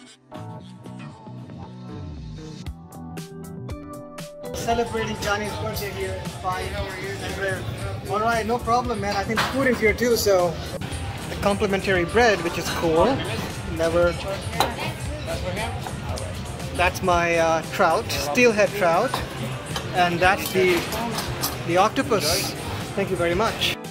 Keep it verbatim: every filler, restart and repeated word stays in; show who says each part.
Speaker 1: Celebrating Johnny's birthday here at five. And we're, all right, no problem, man. I think the food is here too, so the complimentary bread, which is cool. Never. That's my uh, trout, steelhead trout, and that's the the octopus. Thank you very much.